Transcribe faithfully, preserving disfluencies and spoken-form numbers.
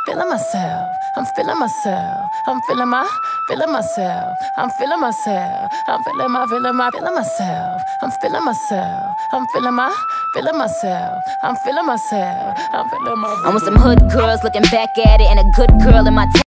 feeling myself. I'm feeling myself. I'm feeling my, feeling myself. I'm feeling myself. I'm feeling my, feeling my, feeling myself. I'm feeling myself. I'm feeling my, feeling myself. I'm feeling myself. I'm feeling my. I'm with some hood girls looking back at it, and a good girl in my